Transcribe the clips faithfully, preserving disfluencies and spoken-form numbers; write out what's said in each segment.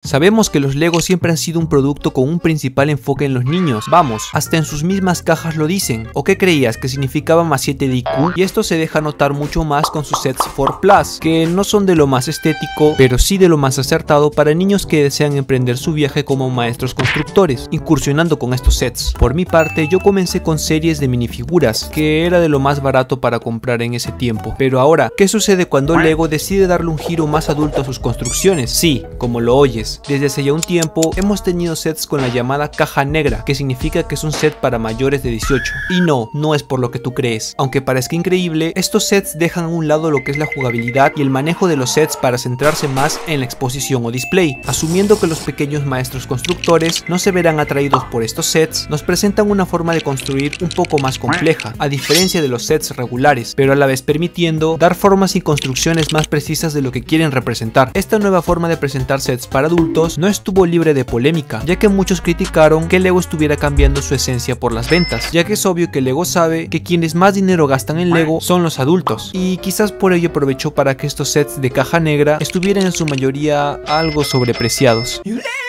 Sabemos que los Lego siempre han sido un producto con un principal enfoque en los niños, vamos, hasta en sus mismas cajas lo dicen. ¿O qué creías? ¿Que significaba más siete de I Q? Y esto se deja notar mucho más con sus sets cuatro plus, que no son de lo más estético, pero sí de lo más acertado para niños que desean emprender su viaje como maestros constructores, incursionando con estos sets. Por mi parte, yo comencé con series de minifiguras, que era de lo más barato para comprar en ese tiempo. Pero ahora, ¿qué sucede cuando Lego decide darle un giro más adulto a sus construcciones? Sí, como lo oyes, desde hace ya un tiempo hemos tenido sets con la llamada caja negra, que significa que es un set para mayores de dieciocho. Y no, no es por lo que tú crees. Aunque parezca increíble, estos sets dejan a un lado lo que es la jugabilidad y el manejo de los sets para centrarse más en la exposición o display. Asumiendo que los pequeños maestros constructores no se verán atraídos por estos sets, nos presentan una forma de construir un poco más compleja, a diferencia de los sets regulares, pero a la vez permitiendo dar formas y construcciones más precisas de lo que quieren representar. Esta nueva forma de presentar sets para adultos no estuvo libre de polémica, ya que muchos criticaron que Lego estuviera cambiando su esencia por las ventas, ya que es obvio que Lego sabe que quienes más dinero gastan en Lego son los adultos, y quizás por ello aprovechó para que estos sets de caja negra estuvieran en su mayoría algo sobrepreciados.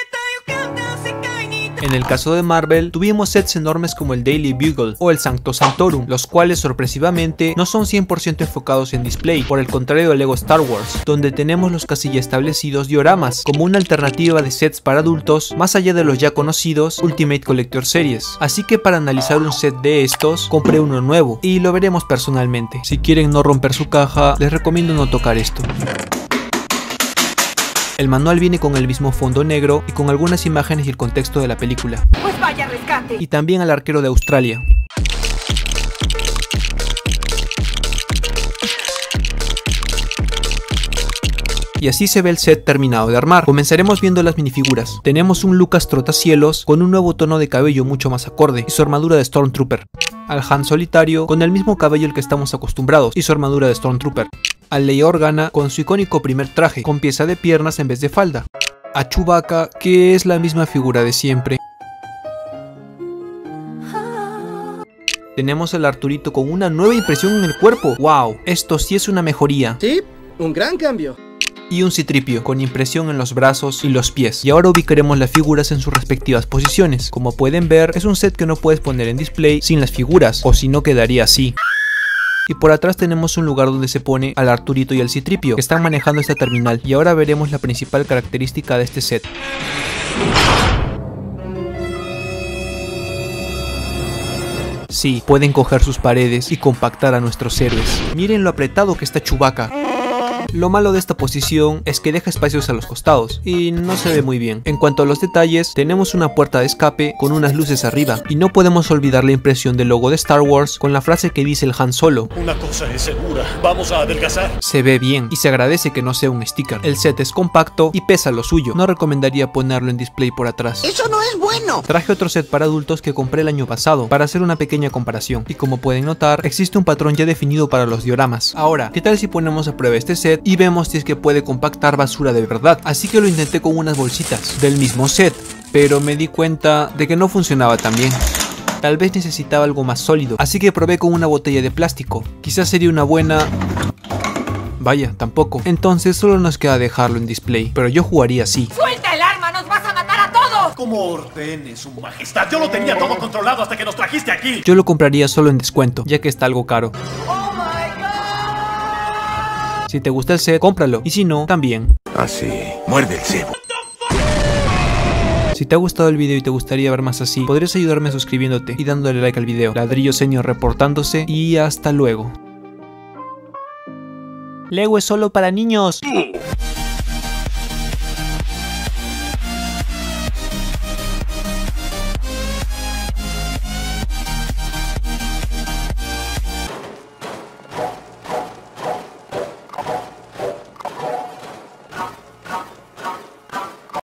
En el caso de Marvel, tuvimos sets enormes como el Daily Bugle o el Sancto Sanctorum, los cuales sorpresivamente no son cien por ciento enfocados en display, por el contrario de Lego Star Wars, donde tenemos los casi ya establecidos dioramas, como una alternativa de sets para adultos, más allá de los ya conocidos Ultimate Collector Series. Así que para analizar un set de estos, compré uno nuevo, y lo veremos personalmente. Si quieren no romper su caja, les recomiendo no tocar esto. El manual viene con el mismo fondo negro y con algunas imágenes y el contexto de la película. Pues vaya rescate. Y también al arquero de Australia. Y así se ve el set terminado de armar. Comenzaremos viendo las minifiguras. Tenemos un Lucas Trotacielos con un nuevo tono de cabello mucho más acorde y su armadura de Stormtrooper. Al Han Solitario con el mismo cabello al que estamos acostumbrados y su armadura de Stormtrooper. Al Leia Organa con su icónico primer traje, con pieza de piernas en vez de falda. A Chewbacca, que es la misma figura de siempre. Tenemos al Arturito con una nueva impresión en el cuerpo. ¡Wow! Esto sí es una mejoría. Sí, un gran cambio. Y un Citripio con impresión en los brazos y los pies. Y ahora ubicaremos las figuras en sus respectivas posiciones. Como pueden ver, es un set que no puedes poner en display sin las figuras, o si no quedaría así. Y por atrás tenemos un lugar donde se pone al Arturito y al Citripio, que están manejando esta terminal. Y ahora veremos la principal característica de este set. Sí, pueden coger sus paredes y compactar a nuestros héroes. Miren lo apretado que está Chewbacca. Lo malo de esta posición es que deja espacios a los costados y no se ve muy bien. En cuanto a los detalles, tenemos una puerta de escape con unas luces arriba y no podemos olvidar la impresión del logo de Star Wars con la frase que dice el Han Solo. Una cosa es segura, vamos a adelgazar. Se ve bien y se agradece que no sea un sticker. El set es compacto y pesa lo suyo. No recomendaría ponerlo en display por atrás. ¡Eso no es bueno! Traje otro set para adultos que compré el año pasado para hacer una pequeña comparación. Y como pueden notar, existe un patrón ya definido para los dioramas. Ahora, ¿qué tal si ponemos a prueba este set y vemos si es que puede compactar basura de verdad? Así que lo intenté con unas bolsitas del mismo set, pero me di cuenta de que no funcionaba tan bien. Tal vez necesitaba algo más sólido, así que probé con una botella de plástico. Quizás sería una buena... Vaya, tampoco. Entonces solo nos queda dejarlo en display, pero yo jugaría así. ¡Suelta el arma! ¡Nos vas a matar a todos! Como ordene su majestad, yo lo tenía todo controlado hasta que nos trajiste aquí. Yo lo compraría solo en descuento, ya que está algo caro. Si te gusta el set, cómpralo, y si no, también. Así, muerde el cebo. Si te ha gustado el video y te gustaría ver más así, podrías ayudarme suscribiéndote y dándole like al video. Ladrillo Senior reportándose y hasta luego. Lego es solo para niños.